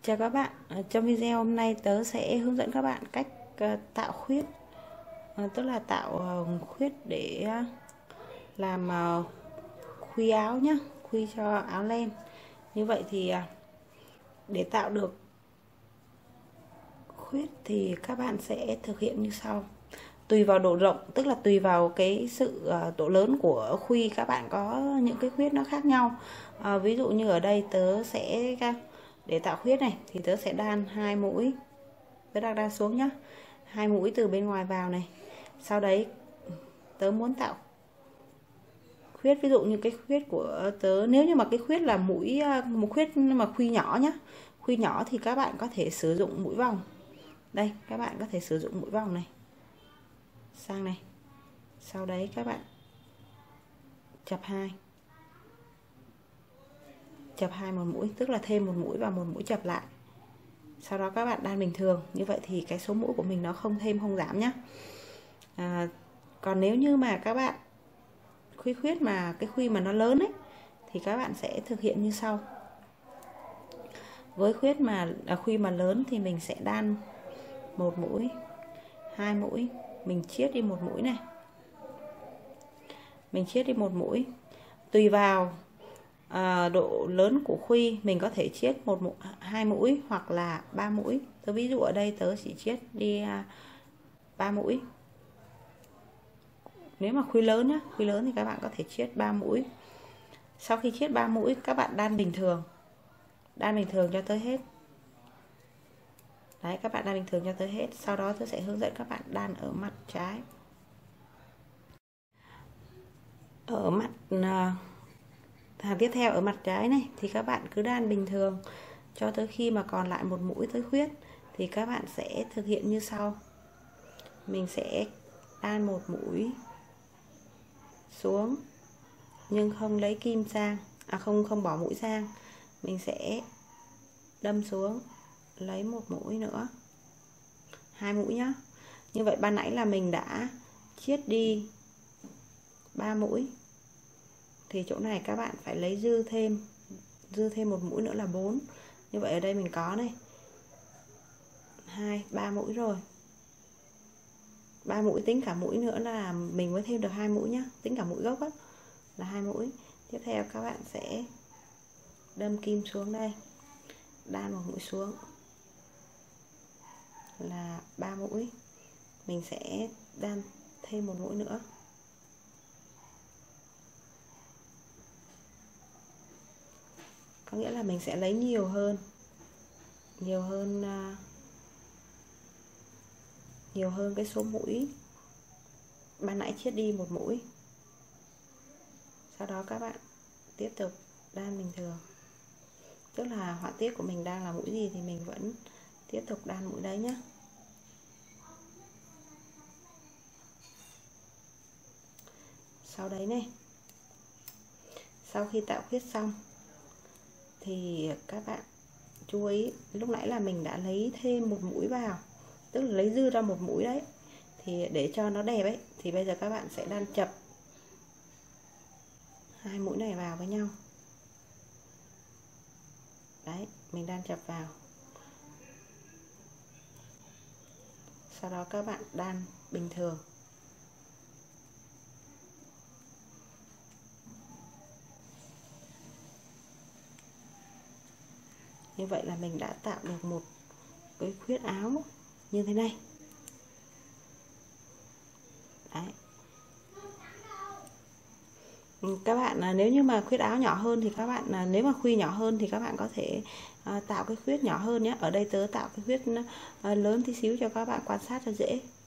Chào các bạn, trong video hôm nay tớ sẽ hướng dẫn các bạn cách tạo khuyết, tức là tạo khuyết để làm khuy áo nhé, khuy cho áo len. Như vậy thì để tạo được khuyết thì các bạn sẽ thực hiện như sau. Tùy vào độ rộng, tức là tùy vào cái sự độ lớn của khuy, các bạn có những cái khuyết nó khác nhau. Ví dụ như ở đây tớ sẽ để tạo khuyết này thì tớ sẽ đan 2 mũi, tớ đang đan xuống nhá, 2 mũi từ bên ngoài vào này. Sau đấy tớ muốn tạo khuyết, ví dụ như cái khuyết của tớ, nếu như mà cái khuyết là mũi một khuyết mà khuy nhỏ nhá, khuy nhỏ thì các bạn có thể sử dụng mũi vòng. Đây, các bạn có thể sử dụng mũi vòng này sang này. Sau đấy các bạn chập hai một mũi, tức là thêm một mũi và một mũi chập lại. Sau đó các bạn đan bình thường. Như vậy thì cái số mũi của mình nó không thêm không giảm nhé. Còn nếu như mà các bạn khuyết mà cái khuy mà nó lớn ấy thì các bạn sẽ thực hiện như sau. Với khuyết mà khuy mà lớn thì mình sẽ đan một mũi, 2 mũi, mình chiết đi một mũi này, mình chiết đi một mũi. Tùy vào độ lớn của khuy mình có thể chiết 2 mũi hoặc là 3 mũi. Tớ ví dụ ở đây tớ chỉ chiết đi 3 mũi. Nếu mà khuy lớn nhá, khuy lớn thì các bạn có thể chiết 3 mũi. Sau khi chiết 3 mũi các bạn đan bình thường, cho tới hết. Đấy, các bạn đan bình thường cho tới hết. Sau đó tôi sẽ hướng dẫn các bạn đan ở mặt trái. Ở mặt hàng tiếp theo ở mặt trái này thì các bạn cứ đan bình thường cho tới khi mà còn lại một mũi tới khuyết. Thì các bạn sẽ thực hiện như sau. Mình sẽ đan một mũi xuống nhưng không lấy kim sang, không bỏ mũi sang. Mình sẽ đâm xuống, lấy một mũi nữa, 2 mũi nhá. Như vậy ban nãy là mình đã chiết đi 3 mũi thì chỗ này các bạn phải lấy dư thêm một mũi nữa là 4. Như vậy ở đây mình có này 3 mũi rồi. 3 mũi tính cả mũi nữa là mình mới thêm được 2 mũi nhá, tính cả mũi gốc á là 2 mũi. Tiếp theo các bạn sẽ đâm kim xuống đây, đan một mũi xuống là 3 mũi. Mình sẽ đan thêm một mũi nữa. Có nghĩa là mình sẽ lấy nhiều hơn cái số mũi ban nãy chiết đi một mũi. Sau đó các bạn tiếp tục đan bình thường, tức là họa tiết của mình đang là mũi gì thì mình vẫn tiếp tục đan mũi đấy nhé. Sau đấy này, sau khi tạo khuyết xong thì các bạn chú ý, lúc nãy là mình đã lấy thêm một mũi vào, tức là lấy dư ra một mũi đấy, thì để cho nó đẹp ấy thì bây giờ các bạn sẽ đan chập 2 mũi này vào với nhau. Đấy, mình đan chập vào. Sau đó các bạn đan bình thường. Như vậy là mình đã tạo được một cái khuyết áo như thế này. Đấy. Các bạn nếu như mà khuyết áo nhỏ hơn thì các bạn, nếu mà khuy nhỏ hơn thì các bạn có thể tạo cái khuyết nhỏ hơn nhé. Ở đây tớ tạo cái khuyết lớn tí xíu cho các bạn quan sát cho dễ.